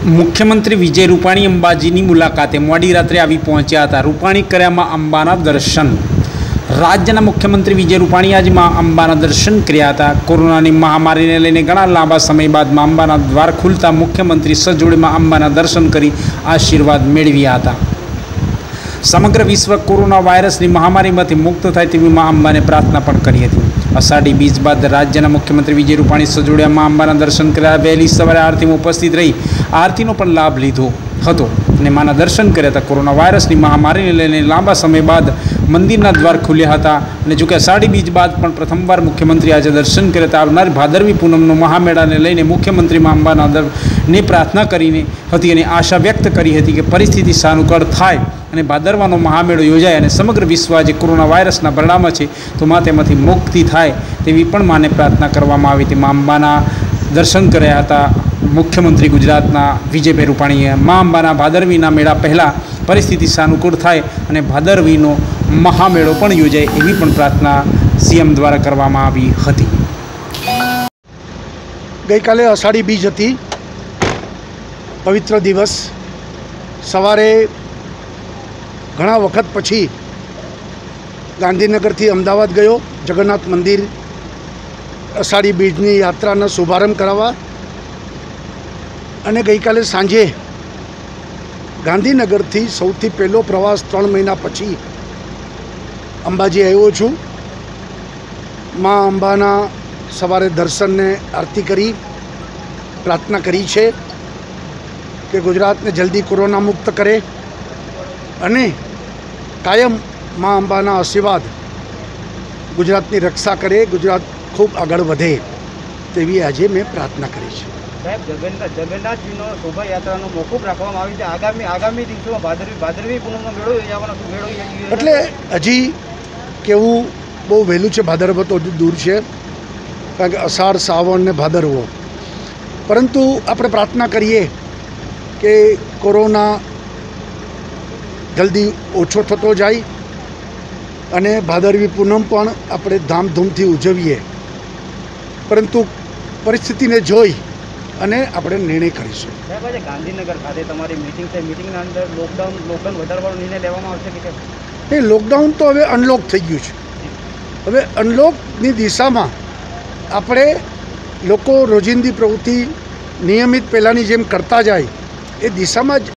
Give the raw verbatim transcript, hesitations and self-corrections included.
मुख्यमंत्री विजय रूपाणी अंबाजीनी मुलाकाते मोडी रात्रे आवी पहोंच्या हता। रूपाणी कर्या मां अंबाना दर्शन। राज्यना मुख्यमंत्री विजय रूपाणी आज मां अंबाना दर्शन कर्या हता। कोरोनानी महामारीने लईने घणा लांबा समय बाद मां अंबाना द्वार खुलता मुख्यमंत्री सजोड़े मां अंबाना दर्शन करी आशीर्वाद मेळव्या हता। समग्र विश्व कोरोना वायरसनी महामारीमांथी मुक्त थाय तेवी मां अंबाने प्रार्थना पण करी हती। अषाढ़ी बीज बाद राज्यना मुख्यमंत्री विजय रूपाणी सजोड़िया मां अंबाना दर्शन कर्या। वहेली सवारे आरती में उपस्थित रही आरतीनो पण लाभ लीधो हतो अने माना दर्शन कर्या हता। कोरोना वायरसनी महामारीने लईने लांबा समय बाद मंदिरना द्वार खुल्या हता अने जो कि अषाढ़ी बीज बाद पण प्रथमवार मुख्यमंत्री आज दर्शन कर्या हता। आवनार भादरवी पूनमनो महामेळाने लईने मुख्यमंत्री मां अंबाना ने प्रार्थना करीने हती अने आशा व्यक्त करी हती कि परिस्थिति सानुकूल थाय अने भादरवानो महामेळो योजाय अने समग्र विश्व आज कोरोना वायरसना बरडामां छे तो मां तेमांथी मुक्ति थाय तेवी पण माने प्रार्थना करवामां आवी हती। मां अंबाना दर्शन कर्या हता। मुख्यमंत्री गुजरातना विजयभाई रूपाणीए मां अंबाना भादरवीना मेळा पहला परिस्थिति सानुकूल थाय अने भादरवीनो महामेळो पण योजाय एवी पण प्रार्थना सीएम द्वारा करवामां आवी हती। गई काले अषाढ़ी बीज हती, पवित्र दिवस। सवारे घणा वखत पछी गांधीनगर थी अमदावाद गयो जगन्नाथ मंदिर अषाढ़ी बीजनी यात्रानो शुभारंभ करावा अने गई काले सांजे गांधीनगर थी सौथी पहलो प्रवास त्रण महीना पछी अंबाजी आव्यो छुं। मां अंबाना सवारे दर्शन ने आरती करी प्रार्थना करी छे कि गुजरात ने जल्दी कोरोना मुक्त करे अने कायम मां अंबाना आशीर्वाद गुजरातनी रक्षा करे, गुजरात खूब आगळ वधे तेवी आजे मैं प्रार्थना करी छे। साहेब जगन्नाथ जगन्नाथजीनो शोभायात्रानो मोकूफ राखवामां आवी छे। आगामी आगामी दिवसोमां भादरवी भादरवी पूनमनो मेळो योजવાનો मेळो एटले हजी केवुं बहु वहेलुं छे। भादरवो तो दूर छे कारण के अषाढ़ सावण ने भादरवो, परंतु आपणे प्रार्थना करीए कि कोरोना जल्दी ओछो थतो जाय अने भादरवी पूनम पण आपणे धामधूमथी उजवीए, परंतु परिस्थिति ने जोई अने आपणे निर्णय करीशुं। साहेब आज गांधीनगर खाते तमारी मीटिंग छे, मीटिंगना अंदर लॉकडाउन लॉकडाउन વધારવાનો निर्णय लेवामां आवशे के नहीं? लॉकडाउन तो हवे अनलॉक थई गयुं छे। हवे अनलॉकनी दिशामां આપણે લોકો રોજિંદી પ્રવૃત્તિ નિયમિત પહેલાંની જેમ કરતા જાય એ દિશામાં જ